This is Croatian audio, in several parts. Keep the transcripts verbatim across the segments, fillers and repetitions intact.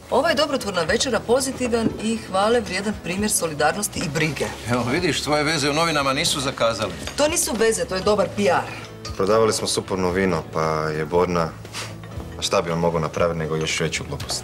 Ova je dobrotvorna večera pozitivan i hvale vrijedan primjer solidarnosti i brige. Evo vidiš, tvoje veze u novinama nisu zakazali. To nisu veze, to je dobar P R. Prodavali smo superno vino, pa je Borna... A šta bi on mogao napraviti nego još veću glupost?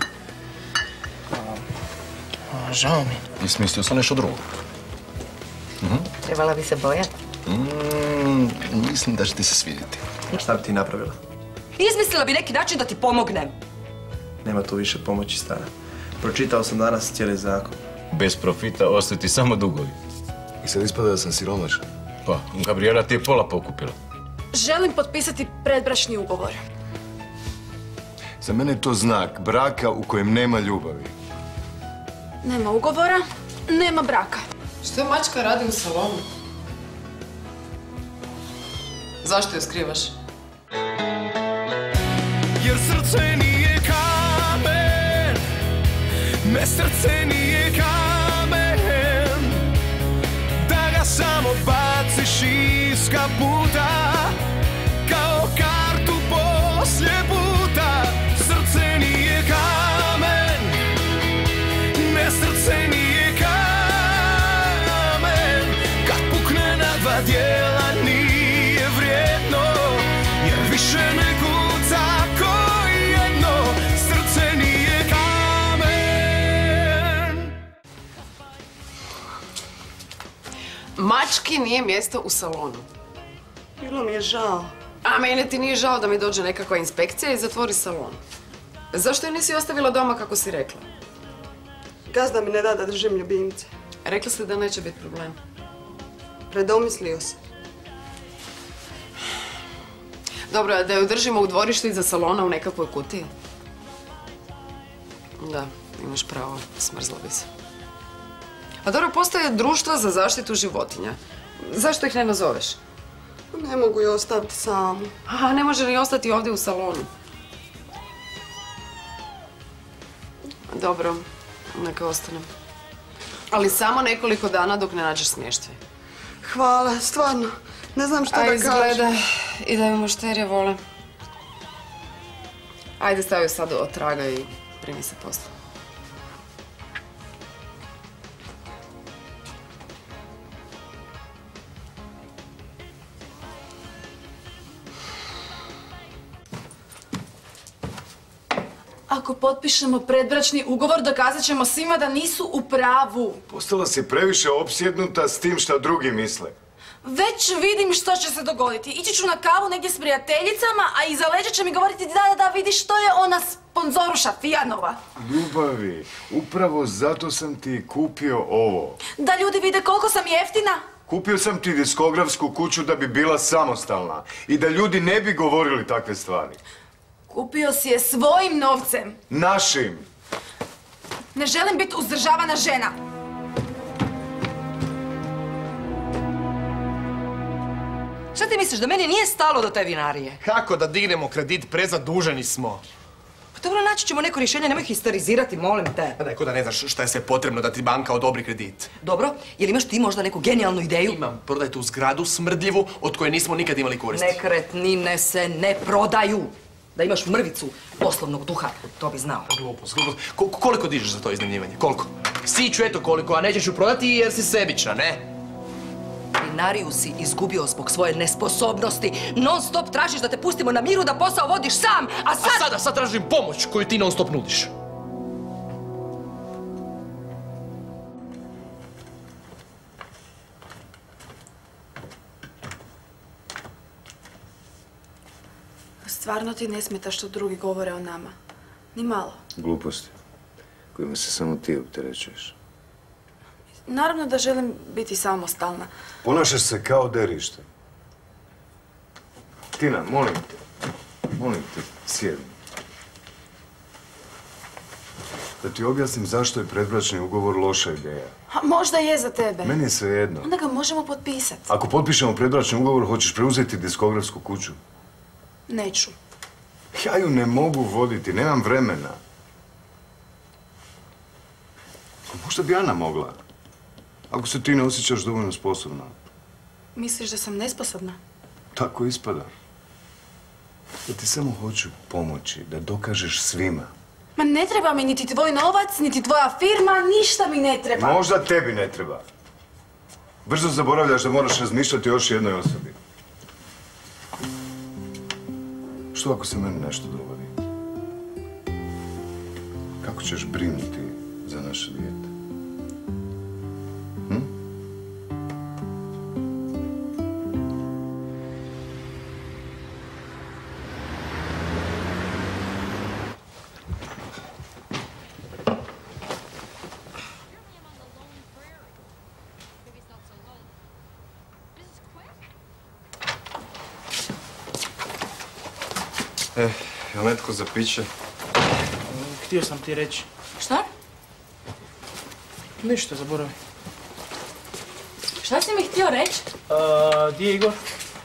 Žao mi. Jesi mislio sam nešto drugo? Trebala bi se bojati. Mislim da će ti se svidjeti. Šta bi ti napravila? Izmislila bi neki način da ti pomognem. Nema tu više pomoći, stara. Pročitao sam danas cijeli zakon. Bez profita ostaju ti samo dugovi. I sad ispada da sam siromašan. Pa, Gabriela ti je pola pokupila. Želim potpisati predbračni ugovor. Za mene je to znak braka u kojem nema ljubavi. Nema ugovora, nema braka. Što mačka radi u salonu? Zašto ju skrivaš? Jer srce nije kamen, me srce nije kamen, da ga samo baciš iz kaputa, kao kartu poslije puta. Srce nije kamen, me srce nije kamen, kad pukne na dva dijela nije vrijedno, jer više ne kuca ko jedno. Srce nije kamen. Mački nije mjesto u salonu. Bilo mi je žao. A mene ti nije žao da mi dođe nekakva inspekcija i zatvori salon. Zašto je nisi ostavila doma kako si rekla? Gazda mi ne da da držim ljubimce. Rekla si da neće biti problem. Predomislio se. Dobro, a da ju držimo u dvorištu iza salona u nekakvoj kutiji? Da, imaš pravo, smrzla bi se. A dobro, postoje društva za zaštitu životinja. Zašto ih ne nazoveš? Ne mogu je ostaviti samu. A ne može ni ostati ovdje u salonu. Dobro, neka ostanem. Ali samo nekoliko dana dok ne nađeš smještaj. Hvala, stvarno. Ne znam šta da kažem. A izgleda i da ju mušterije vole. Ajde, stavi sad od traga i primi se posla. Ako potpišemo predbračni ugovor, dokazat ćemo svima da nisu u pravu. Postala si previše opsjednuta s tim šta drugi misle. Već vidim što će se dogoditi. Ići ću na kavu negdje s prijateljicama, a iza leđa će mi govoriti da, da, da, vidiš što je ona sponzoruša Fijanova. Ljubavi, upravo zato sam ti kupio ovo. Da ljudi vide koliko sam jeftina. Kupio sam ti diskografsku kuću da bi bila samostalna i da ljudi ne bi govorili takve stvari. Kupio si je svojim novcem. Našim. Ne želim biti uzdržavana žena. Šta ti misliš, da meni nije stalo do te vinarije? Kako da dignemo kredit, prezaduženi smo. Pa dobro, naći ćemo neko rješenje, nemoj histerizirati, molim te. Pa neko da ne znaš šta je sve potrebno da ti banka odobri kredit. Dobro, jel imaš ti možda neku genijalnu ideju? Imam, prodaj tu zgradu smrdljivu od koje nismo nikad imali koristi. Nekretnine se ne prodaju. Da imaš mrvicu poslovnog duha, to bi znao. Glupost, glupost. Ko- koliko dižeš za to iznajmljivanje? Koliko? Siću eto koliko, a nećeš ju prodati jer si sebična, ne? Vinariju si izgubio zbog svoje nesposobnosti. Non stop tražiš da te pustimo na miru, da posao vodiš sam, a sad... A sada, sad tražim pomoć koju ti non stop nudiš. Stvarno ti ne smeta što drugi govore o nama. Ni malo. Gluposti kojima se samo ti opterećuješ. Naravno da želim biti samostalna. Ponašaš se kao derište. Tina, molim te. Molim te, sjedni. Da ti objasnim zašto je predbračni ugovor loša ideja. A možda je za tebe. Meni je svejedno. Onda ga možemo potpisati. Ako potpišemo predbračni ugovor, hoćeš preuzeti diskografsku kuću? Neću. Ja ju ne mogu voditi, nemam vremena. Možda bi Ana mogla. Ako se ti ne osjećaš dovoljno sposobna. Misliš da sam nesposobna? Tako ispada. Ja ti samo hoću pomoći da dokažeš svima Ma ne treba mi niti tvoj novac, niti tvoja firma, ništa mi ne treba. Možda tebi ne treba. Brzo zaboravljaš da moraš razmišljati o još jednoj osobi. Što ako se meni nešto dogodi? Kako ćeš brinuti za naše dijete? Hm? E, jel netko za piće? Htio sam ti reći. Šta? Ništa, zaboravi. Šta si mi htio reći? Uh, di je Igor?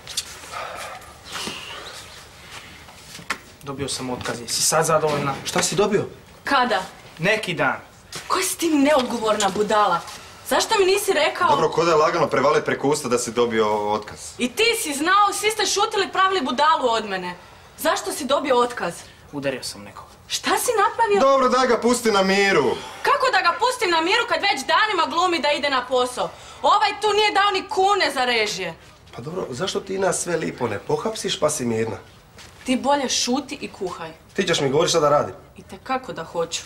Dobio sam otkaz, jesi sad zadovoljna? Šta si dobio? Kada? Neki dan. Koji si ti neodgovorna budala? Zašto mi nisi rekao? Dobro, ko da je lagano prevalit preko usta da si dobio otkaz? I ti si znao, svi ste šutili, pravili budalu od mene. Zašto si dobio otkaz? Udario sam nekoga. Šta si napravio? Dobro, daj ga pusti na miru. Kako da ga pustim na miru kad već danima glumi da ide na posao? Ovaj tu nije dao ni kune za režije. Pa dobro, zašto ti nas sve lipo ne pohapsiš pa si mirna? Ti bolje šuti i kuhaj. Ti ćeš mi govoriti šta da radim. I tekako da hoću.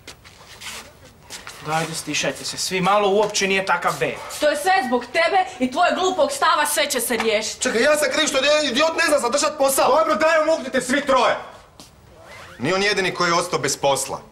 Dajde, stišajte se, svi malo uopće nije takav bed. To je sve zbog tebe i tvojeg glupog stava, sve će se riješiti. Čekaj, ja sam kriv što idiot ne zna zadržat posao. Dobro, daj umuknite svi troje. Nije on jedini koji je ostao bez posla.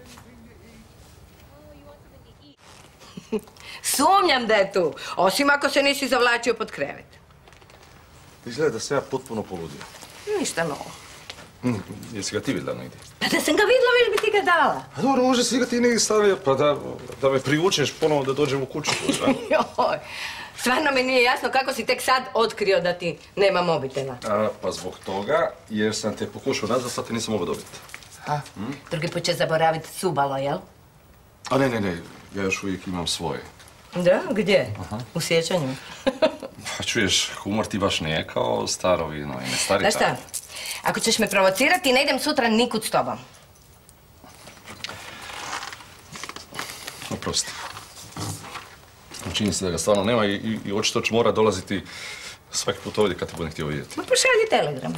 Sumnjam da je tu, osim ako se nisi zavlačio pod krevet. Izgleda da se ja potpuno poludio. Ništa novo. Hm, jesi ga ti vidjela negdje? Pa da sam ga vidjela, već bi ti ga dala. A dobro, može si ga ti negdje stavio, pa da, da me privučeš ponovo da dođem u kuću. Joj, stvarno mi nije jasno kako si tek sad otkrio da ti nema mobitela. A, pa zbog toga, jer sam te pokušao nazvat, sad te nisam mogao dobiti. A, drugi put će zaboraviti cubalo, jel? A ne, ne, ne, ja još uvijek imam svoje. Da? Gdje? U sjećanju? Pa čuješ, humor ti baš nije kao staro vino i ne stari Znaš šta? Ako ćeš me provocirati, ne idem sutra nikud s tobom. Oprosti. Čini se da ga stvarno nema i, i, i očito ću morat dolaziti svaki put ovdje kad te budem htio vidjeti. Ma pošalji telegram.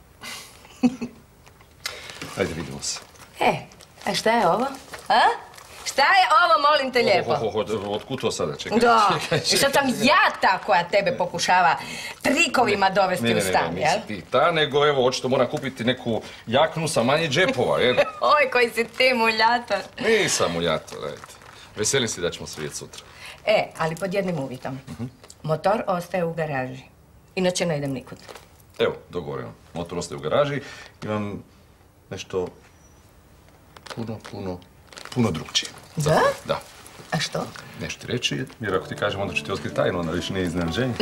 Ajde, vidimo se. E, a šta je ovo? A? Šta je ovo, molim te lijepo? Ho, ho, ho, otkud to sada? Čekaj, Da, čekaj, i što sam ja ta koja tebe pokušava trikovima dovesti ne, ne, u stan, ne, jel? nisi ti ta, nego evo, očito moram kupiti neku jaknu sa manje džepova, jer... Oj, koji si ti muljator. Nisam muljator, ajde. Veselim se da ćemo se vidjeti sutra. E, ali pod jednim uvjetom. Motor ostaje u garaži. Inače ne idem nikud. Evo, dogovoreno. Motor ostaje u garaži, imam nešto puno, puno, puno drugčije. Da? Da. A što? Nešto ti reći, jer ako ti kažem, onda ću ti otkriti tajnu, onda više nije iznenađenje.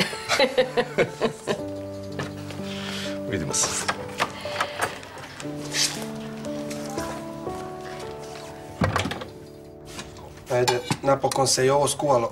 Vidimo se. Ajde, napokon se i ovo skuvalo.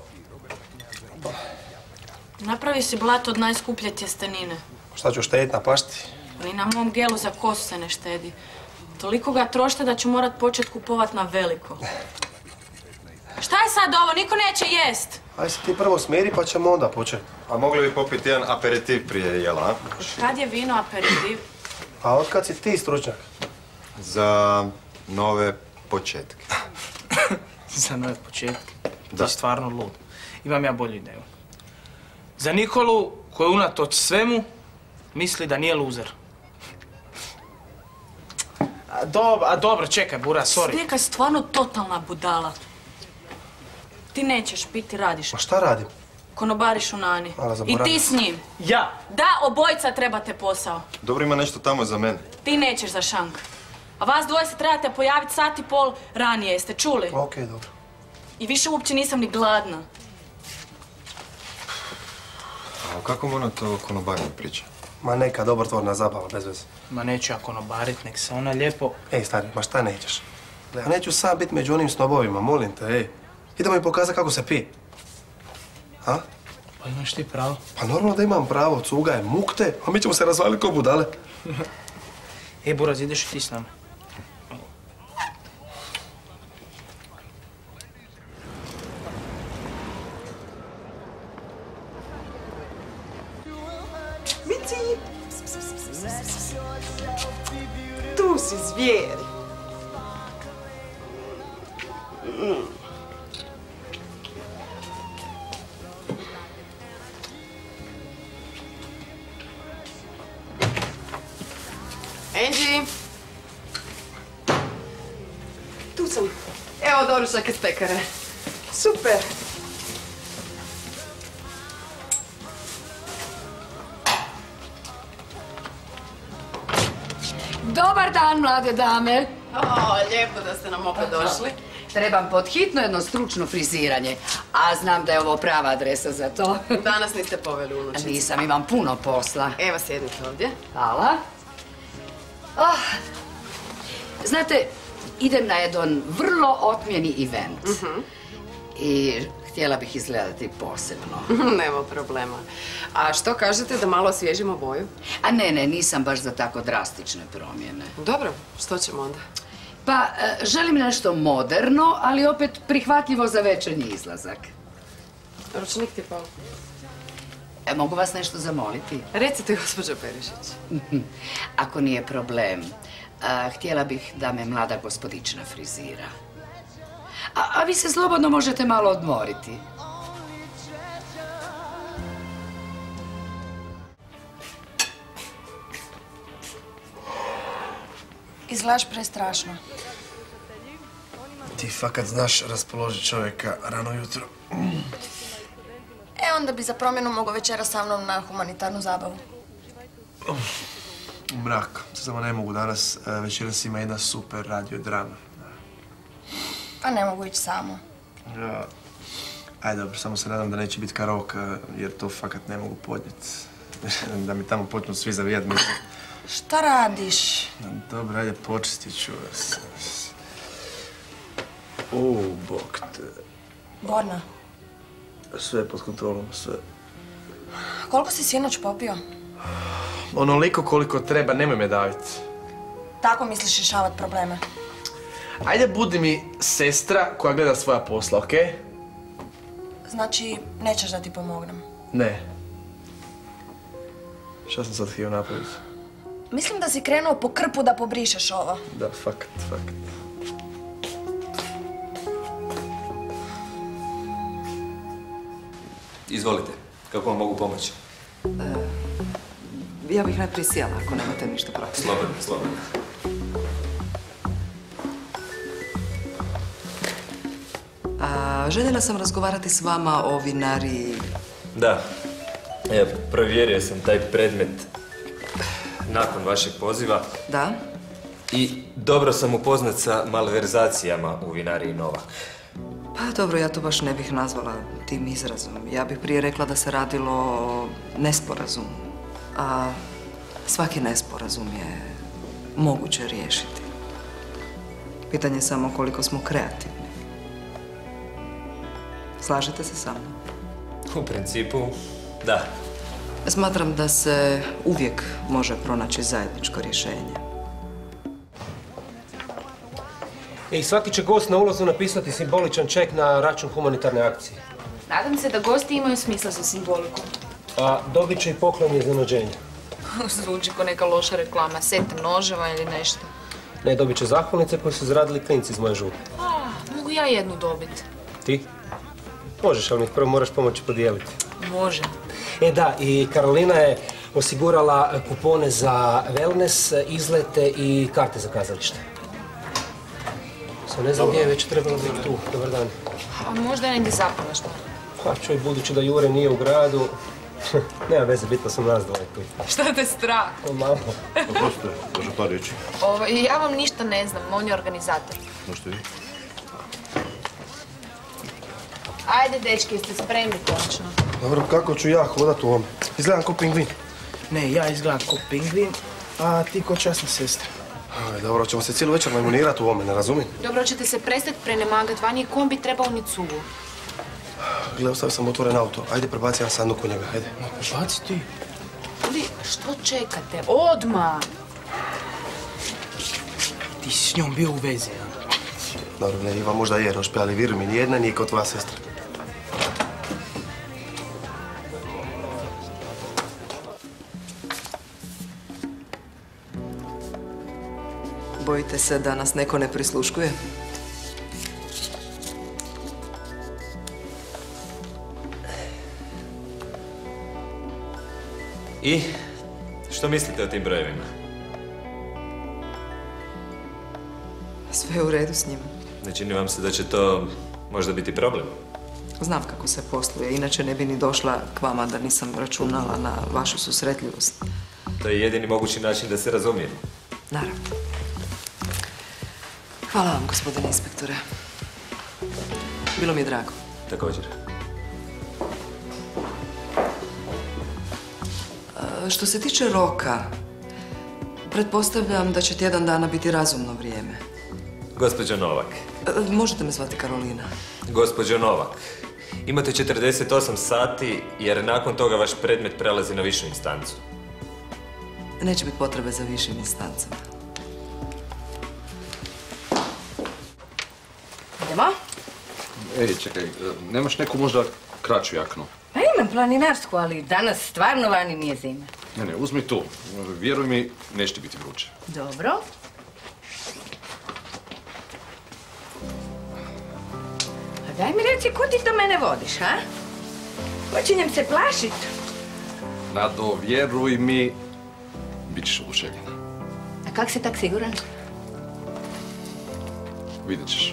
Napravi si blato od najskuplje tjestenine. Šta ću štediti na pašti? Ali na mom gelu za kosu se ne štedi. Toliko ga trošte da ću morat počet kupovat na veliko. Šta je sad ovo? Niko neće jest. Aj se ti prvo smiri pa ćemo onda početi. A mogli bi popiti jedan aperitiv prije jela, a? Kad je vino aperitiv? A otkad si ti stručnjak? Za nove početke. Za nove početke. Da. Ti si stvarno lud. Imam ja bolju ideju. Za Nikolu, koji unatoč svemu misli da nije luzer. A, dob a dobro, čekaj, Bura, sorry. Snijeka je stvarno totalna budala. Ti nećeš piti, radiš. Ma šta radim? Konobariš u Nani. Ala, I zaboravio ti s njim. Ja? Da, obojica trebate posao. Dobro, ima nešto tamo za mene. Ti nećeš za šank. A vas dvoje se trebate pojaviti sat i pol ranije, jeste čuli? Okej, dobro. I više uopće nisam ni gladna. A o kakvom ona to konobarnju priča? Ma neka dobrotvorna zabava, bez veze. Ma neću ja konobarit, nek se ona lijepo... Ej, stari, ma šta nećeš? Gle, ja neću sam biti među onim snobovima, molim te, ej. Idemo mi pokazati kako se pije. A? Pa imaš ti pravo. Pa normalno da imam pravo, cuga je mukte, a mi ćemo se razvaliti ko budale. E, Buraz, ideš i ti s nama. Tu si zvijer. Angie! Tu sam. Evo doručak iz pekare. Super. Dobar dan, mlade dame. O, lijepo da ste nam opet došli. Trebam pod hitno jedno stručno friziranje, a znam da je ovo prava adresa za to. Danas niste poveli unučicu. Nisam, imam puno posla. Evo, sjednite ovdje. Hvala. Oh, znate, idem na jedan vrlo otmjeni event. Uh-huh. I htjela bih izgledati posebno. Nema problema. A što kažete da malo osvježimo boju? A ne, ne, nisam baš za tako drastične promjene. Dobro, što ćemo onda? Pa, e, želim nešto moderno, ali opet prihvatljivo za večernji izlazak. Ručnik ti pao. E, mogu vas nešto zamoliti? Recite, gospođo Perišić. Ako nije problem, a, htjela bih da me mlada gospodična frizira. A, a vi se slobodno možete malo odmoriti. Izgledaš prestrašno. Ti fakat znaš raspoložiti čovjeka rano jutro. E, onda bi za promjenu mogao večera sa mnom na humanitarnu zabavu. Mrak, samo ne mogu danas. Večeras ima jedna super radio drama. Pa ne mogu ići samo. Ja. Ajde, dobro, samo se nadam da neće biti karaoke, jer to fakat ne mogu podnijeti. Da mi tamo počnu svi zavijat mislim. Šta radiš? Dobro, ajde, počistit ću vas. U, bok te. Borna, Sve je pod kontrolom, sve. koliko si sinoć popio? Onoliko koliko treba, nemoj me daviti. Tako misliš rješavat probleme? Ajde, budi mi sestra koja gleda svoja posla, okej? Znači, nećeš da ti pomognem. Ne. Šta sam sad htio napraviti? Mislim da si krenuo po krpu da pobrišeš ovo. Da, fakat, fakat. Izvolite, kako vam mogu pomoći? Ja bih najprije sjela, ako nemate ništa protiv. Slobodno, slobodno. A, željela sam razgovarati s vama o vinariji. Da, evo, provjerio sam taj predmet nakon vašeg poziva. Da? I dobro sam upoznat sa malverzacijama u vinariji Novak. Pa dobro, ja to baš ne bih nazvala tim izrazom. Ja bih prije rekla da se radilo o nesporazumu. A svaki nesporazum je moguće riješiti. Pitanje je samo koliko smo kreativni. Slažete se sa mnom? U principu, da. Smatram da se uvijek može pronaći zajedničko rješenje. I svaki će gost na ulazu napisati simboličan ček na račun humanitarne akcije. Nadam se da gosti imaju smisla za simboliku. A dobit će i poklon i iznenađenje. Zvuči ko neka loša reklama, set noževa ili nešto. Ne, dobit će zahvalnice koje su zaradili klinci iz moje župe. A, mogu ja jednu dobiti. Ti? Možeš, ali mi ih prvo moraš pomoći podijeliti. Može. E da, i Karolina je osigurala kupone za wellness, izlete i karte za kazalište. Samo ne znam gdje je već trebalo biti tu. Dobar dan. A možda je negdje zapala što? Pa čuj, budući da Jure nije u gradu, nema veze, bitno sam nas dvoje tu. Šta te strah? O, malo. Oprostite, može par riječi. Ovo, ja vam ništa ne znam, on je organizator. Možete vi? Ajde, dečki, jeste spremni konačno? Dobro, kako ću ja hodat u ovome? Izgledam ko pingvin. Ne, ja izgledam ko pingvin, a ti ko časna sestra. Aj, dobro, ćemo se cijelu večer majmunirati u ovome, ne razumijem? Dobro, ćete se prestati prenemagat, van je kombi trebao ni cugu. Gle, ostavio sam otvoren auto. Ajde, prebaci jedan sanduk u njega, ajde. No, prebaci ti. Ljudi, što čekate? Odmah! Ti si s njom bio u vezi, ja? Dobro, ne, Iva možda je rošpe, ali vjeruj mi, nijedna nije kao tvoja sestra. bojite se da nas neko ne prisluškuje? I što mislite o tim brojevima? Sve je u redu s njima. Ne čini vam se da će to možda biti problem? Znam kako se posluje, inače ne bi ni došla k vama da nisam računala na vašu susretljivost. To je jedini mogući način da se razumijemo. Naravno. Hvala vam, gospodine inspektore. Bilo mi je drago. Također. E, Što se tiče roka, pretpostavljam da će tjedan dana biti razumno vrijeme. Gospođo Novak. E, Možete me zvati Karolina. Gospođo Novak, imate četrdeset osam sati jer nakon toga vaš predmet prelazi na višu instancu. Neće biti potrebe za višim instancama. Idemo? Ej, čekaj, nemaš neku možda kraću jaknu? Pa imam planinarsku, ali danas stvarno vani nije zima. Ne, ne, uzmi tu. Vjeruj mi, neće biti vruće. Dobro. A daj mi reci, kud ti do mene vodiš, ha? Počinjem se plašit. Nado, vjeruj mi, bit ćeš oduševljena. A kak si tak siguran? Vidjet ćeš.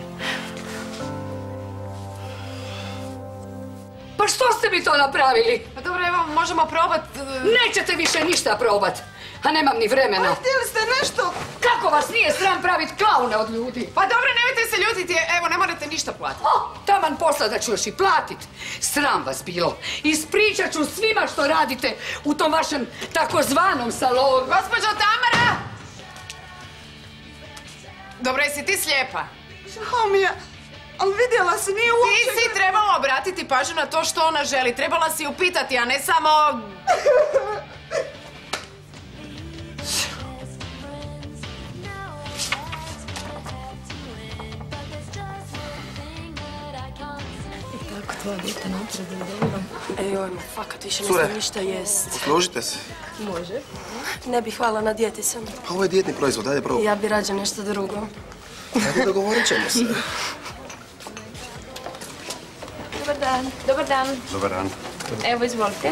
Pa što ste mi to napravili? Pa dobro, evo, možemo probat... Nećete više ništa probat, a nemam ni vremena. Pa htjeli ste nešto? Kako vas nije sram pravit klaune od ljudi? Pa dobro, nemojte se ljutiti, evo, ne morate ništa platiti. O, taman posla da ću još i platit. Sram vas bilo. Ispričat ću svima što radite u tom vašem takozvanom salonu. Gospođo Tamara! Dobro, jesi ti slijepa? Žao mi je, ali vidjela si, nije uopće... Ti si trebala obratiti pažnju na to što ona želi. Trebala si ju pitati, a ne samo... Kako tvoja dijete napreduje, dobro? Ej, oj, ma fakat više ne Cure, znam ništa jest. poslužite se. Može. Ne bih, hvala, na dijeti sam. Pa ovo je dijetni proizvod, ajde probaj. Ja bi rađe nešto drugo. Ajde, dogovorit ćemo se. Dobar dan. Dobar dan. Dobar dan. Evo, izvolite.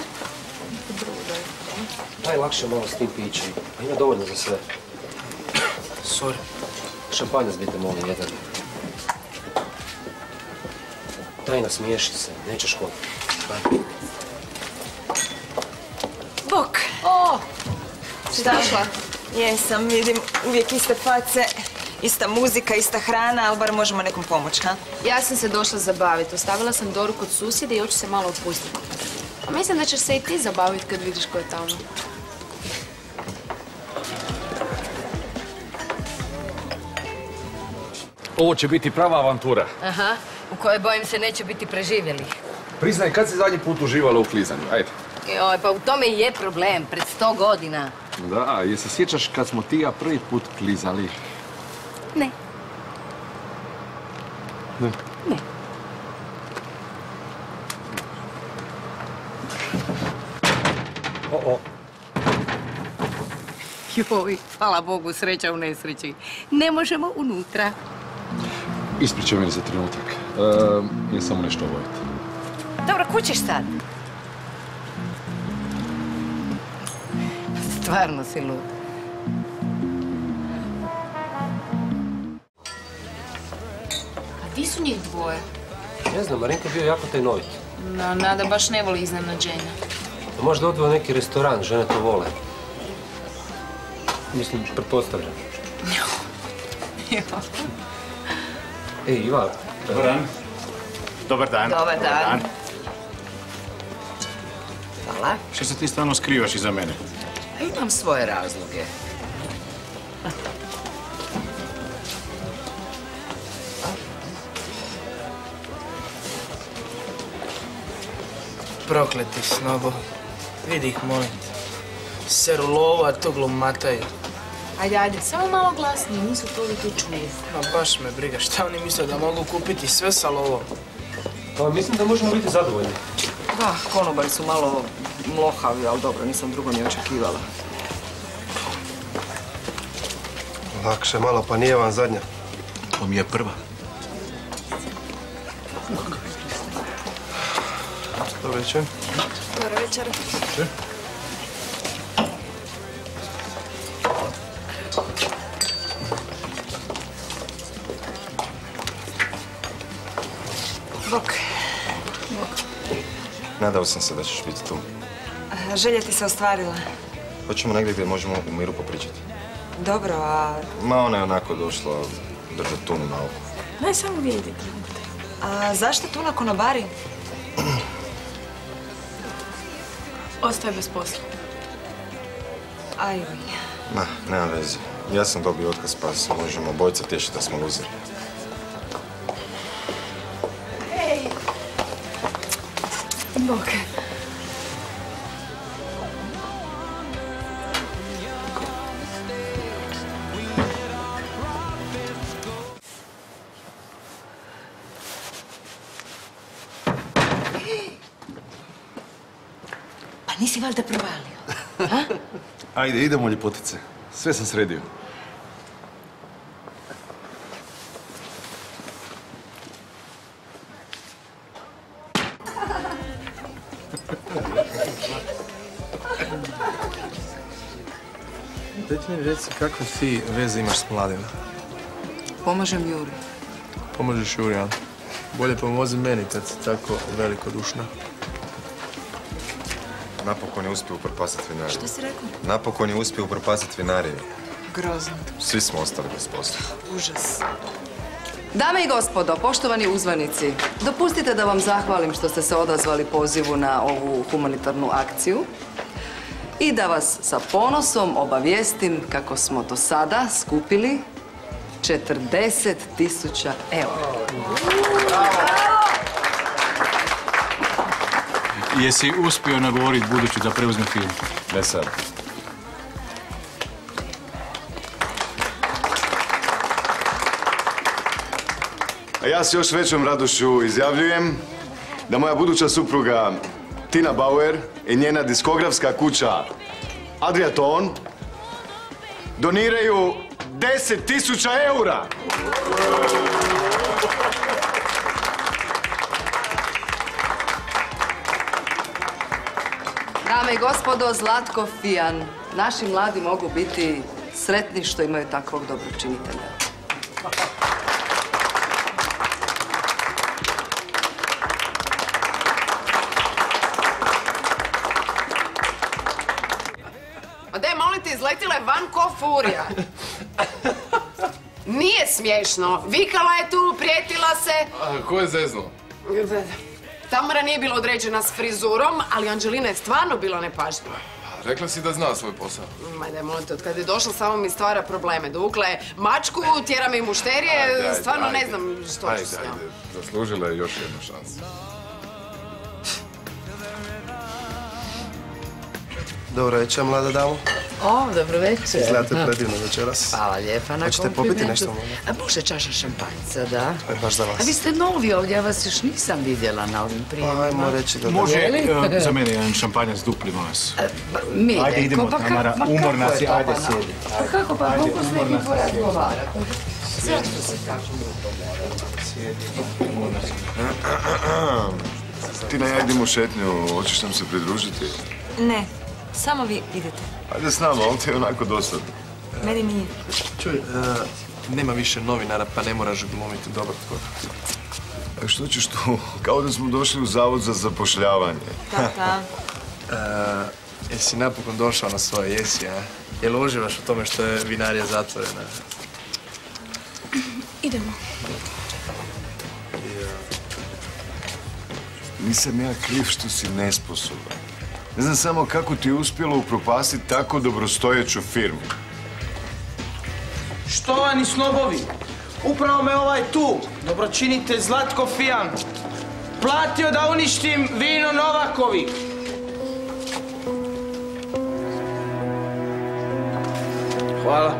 Najlakše malo s tim pićem. Pa ima dovoljno za sve. Sorry. Šampanjac bite molim jedan. Daj nasmiješi se, nećeš hoditi. Bok. O! Si došla? Jesam, vidim uvijek iste face, ista muzika, ista hrana, ali bar možemo nekom pomoći, ha? Ja sam se došla zabaviti. Ostavila sam Doru kod susjede i hoću se malo opustiti. A mislim da ćeš se i ti zabaviti kad vidiš ko je tamo. Ovo će biti prava avantura. Aha, u kojoj bojim se neće biti preživjeli. Priznaj, kad si zadnji put uživala u klizanju? Ajde. Joj, pa u tome i je problem, pred sto godina. Da, je se sjećaš kad smo ti ja prvi put klizali? Ne. Ne. Ne. O, o. Joj, hvala Bogu, sreća u nesreći. Ne možemo unutra. Ispričaj meni za trenutak. E, je samo nešto obaviti. Dobro, kud ćeš sad? Stvarno si lud. A di su njih dvoje? Ne znam, Marinka je bio jako tajnovit. No, Nada baš ne voli iznenađenja. Možda odveo neki restoran, žene to vole. Mislim, pretpostavljam. Ej, Iva. Dobar dan. Dobar dan. Dobar dan. Hvala. Što se ti stalno skrivaš iza mene? Imam svoje razloge. Prokleti snobo. Vidi ih, molim te. Seru lovu, a tu glumataju. Ajde, ajde, samo malo glasnije, nisu toliko čuje. Ma baš me briga, šta oni misle da mogu kupiti sve sa lovom? Pa mislim da možemo biti zadovoljni. Da, konobari su malo mlohavi, ali dobro, nisam drugo ni očekivala. Lakše malo, pa nije vam zadnja. To mi je prva. Dobro večer. Dobro večer. Bok. Nadao sam se da ćeš biti tu. Želja ti se ostvarila. Hoćemo negdje gdje možemo u miru popričati. Dobro, a... Ma ona je onako došla držati tunu na oko. Daj samo vidi. A zašto tu na konobari? Ostaje bez posla. Ajoj. Ma, nema veze. Ja sam dobio otkaz, pa se možemo obojica tješiti da smo luzeri. Hej! Bok. Pa nisi valjda provalio? Ajde, idemo ljepotice. Sve sam sredio. Daj ti mi reci kakve ti veze imaš s mladima. Pomažem Juri. Pomožeš Juri, a? Bolje pomozi meni kad si tako velikodušna. Napokon je uspio upropastiti vinariju. Što si rekao? Napokon je uspio upropastiti vinariju. Grozno. Svi smo ostali bez posla. Užas. Dame i gospodo, poštovani uzvanici, dopustite da vam zahvalim što ste se odazvali pozivu na ovu humanitarnu akciju i da vas sa ponosom obavijestim kako smo do sada skupili četrdeset tisuća eura. Jesi uspio nagovoriti budući da preuzme film? Ne sad. A ja s još većom radošću izjavljujem da moja buduća supruga Tina Bauer i njena diskografska kuća Adriaton doniraju deset tisuća eura. Dame i gospodo, Zlatko Fijan. Naši mladi mogu biti sretni što imaju takvog dobročinitelja. Ma daj, molim te, izletila je van ko furija. Nije smiješno. Vikala je tu, prijetila se. A, ko je zeznuo? Tamara nije bila određena s frizurom, ali Anđelina je stvarno bila nepažljiva. Rekla si da zna svoj posao. Ma daj, molim te, od kad je došla samo mi stvara probleme. Dovukla je mačku, tjera me i mušterije, Ajde, ajde, stvarno ajde. ne znam što Ajde, ću s njom. ajde, zaslužila je još jednu šansu. Dobro večer, mlada damo. O, dobro večer. Izgledate predivno večeras. Hvala lijepa na Hoćete komplimentu. popiti nešto možda? A može čaša šampanjca, da? To je baš za vas. A vi ste novi ovdje, ja vas još nisam vidjela na ovim prijemima. Pa, ajmo reći da... Može Je li? e, za mene jedan šampanjac dupli, molim vas. Miljenko, Ajde, idemo, pa ka- Tamara, ma kako umorna je si, to, ajde, pa na- sjedi. Pa kako, pa Ajde, mogu s nekim umorna si. porazgovarati? Zašto se tako? Tina, ja idem u šetnju, hoćeš nam se pridružiti? Ne, samo vi idete. Ajde s nama, ovdje je onako dosadno. Meni nije. Čuj, e, nema više novinara, pa ne moraš glumiti dobro tko. A što ćeš tu? Kao da smo došli u zavod za zapošljavanje. Tata. E, jesi napokon došao na svoje, jesi, a? Jel uživaš u tome što je vinarija zatvorena? Idemo. Nisam ja kriv što si nesposoban. Ne znam samo kako ti je uspjelo upropastiti tako dobrostojeću firmu. Štovani snobovi, upravo me ovaj tu, dobročinitelj Zlatko Fijan, platio da uništim vino Novakovi. Hvala.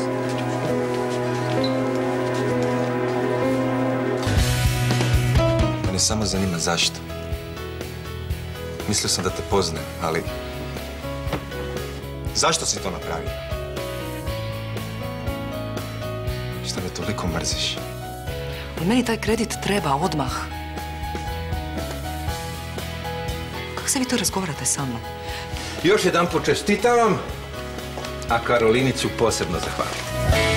Mene samo zanima zašto. Mislio sam da te poznajem, ali... Zašto si to napravio? toliko mrziš. Ali meni taj kredit treba odmah. Kako se vi to razgovarate sa mnom? Još jedan počestitam vam, a Karolini ću posebno zahvaliti.